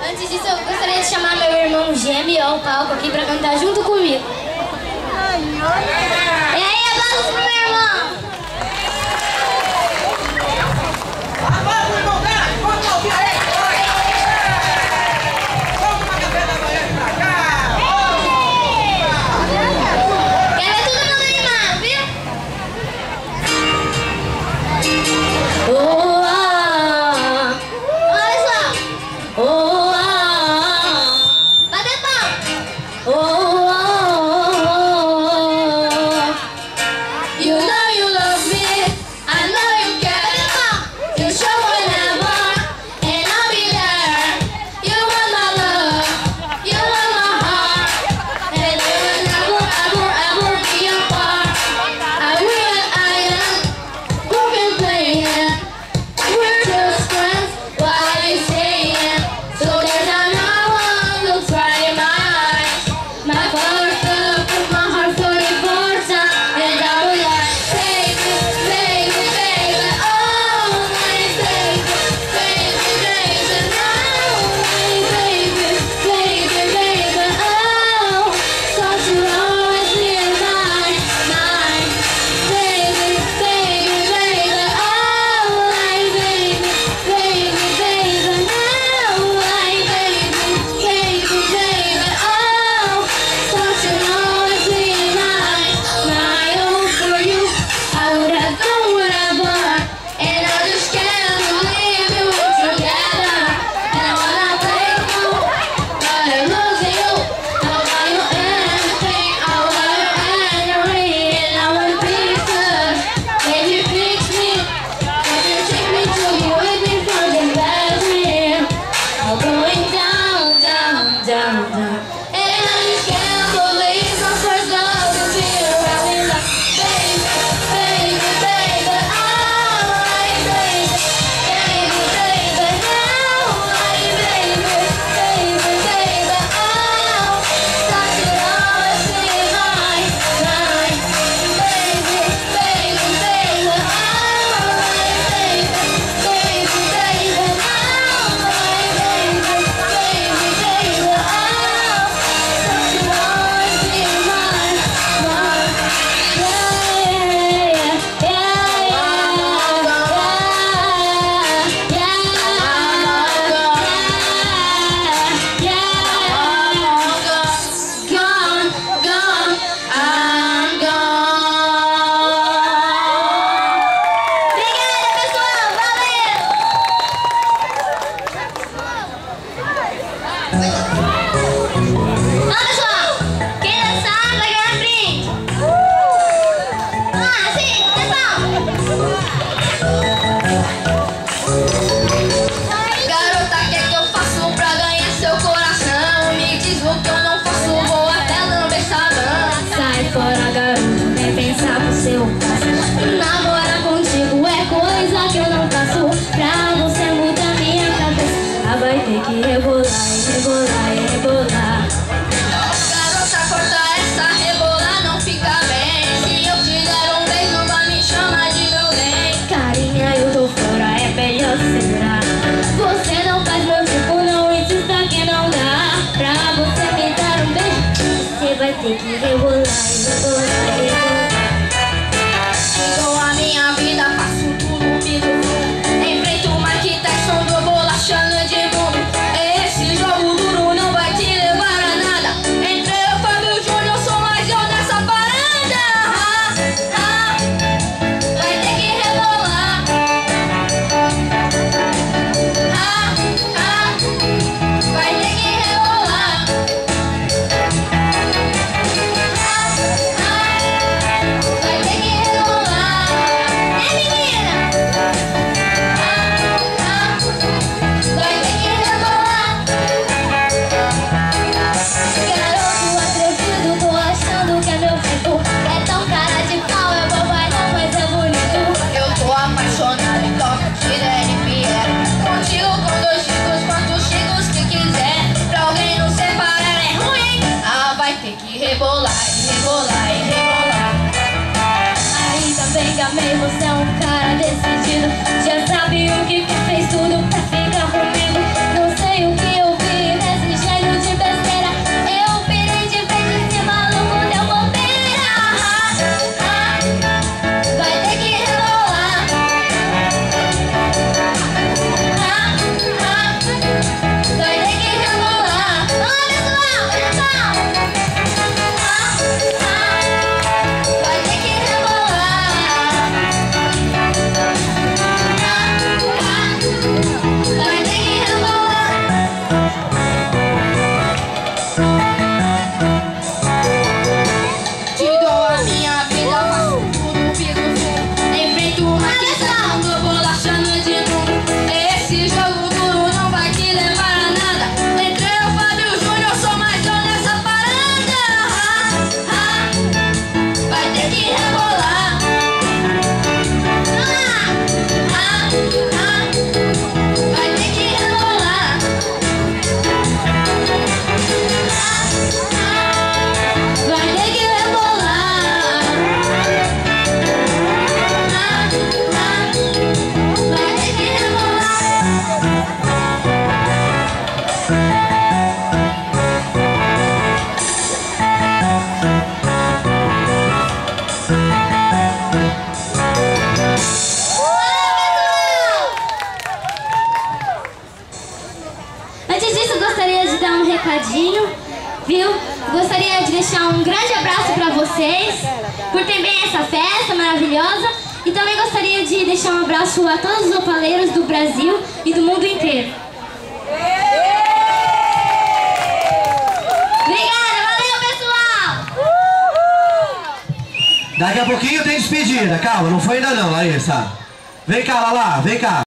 Antes disso, eu gostaria de chamar meu irmão gêmeo ao palco aqui pra cantar junto comigo. E aí, aplausos pro meu irmão! Vamos, irmão, vamos ouvir aí! Vamos tomar café da manhã pra cá! Quero ver todo mundo animado, viu? Oh, ah. Olha só! Oh, ah. Bate palma! Oh, you know you love me, I know you care. You show whenever, and I'll be there. You want my love, you want my heart, and you will never, ever, ever be apart. I will and I am, who can play it? We're just friends, what are you saying? So there's another one looks right in my eyes. My father fell up with my heart 44 times, and I was like, baby, baby, baby, oh my baby, baby, baby, no, my baby, baby, baby, oh, don't you always be in my mind, baby, baby, baby, oh my baby, baby, baby, no, my baby, baby, baby, oh, don't you always be in my own for you. I would have done whatever, and I just can't believe you were together. And I wanna thank you, but I'm losing you. I'll buy you anything, I'll buy you any ring, and I want pieces. Baby, fix me, baby, take me to you with me from the bedroom. I'm going down, down, down, down. And I just can't believe my first love is here around me like, baby, baby, baby, oh my baby, baby, baby, oh my baby, baby, baby, oh, that should always be my baby, baby, baby, oh my baby, baby, baby, oh my baby, baby, baby, oh, that should always be my gone, gone, I'm gone. Obrigada, pessoal, valeu! Olha, pessoal, quem dançar vai ganhar brinde. Vamos lá, assim, pessoal. Garota, o que é que eu faço pra ganhar seu coração? Me diz o que eu não faço, vou até lamber sabão. Sai fora, garota, nem pensar no seu caso. Namorar contigo é coisa que eu não faço. Pra você mudar minha cabeça, vai ter que rebolar, rebolar, rebolar. Garota, corta essa rebolar, não fica bem. Se eu te der um beijo, vai me chamar de meu bem. Carinha, eu tô fora, é melhor segurar. Você não faz meu tipo, não insista que não dá. Pra você me dar um beijo, você vai ter que rebolar, rebolar, rebolar. Chegou a minha vida, faço tudo, piso fundo. Enfrento o Mike Tyson do bolachando de mundo. Esse jogo duro não vai te levar a nada. Entre eu, Fábio Júnior, sou mais eu nessa parada. Vai ter que rebolar. Vai ter que rebolar. recadinho, viu? Gostaria de deixar um grande abraço para vocês, por também essa festa maravilhosa. E também gostaria de deixar um abraço a todos os opaleiros do Brasil e do mundo inteiro. Obrigada, valeu, pessoal! Daqui a pouquinho tem despedida, calma, não foi ainda não, Larissa. Vem cá, Lala, vem cá.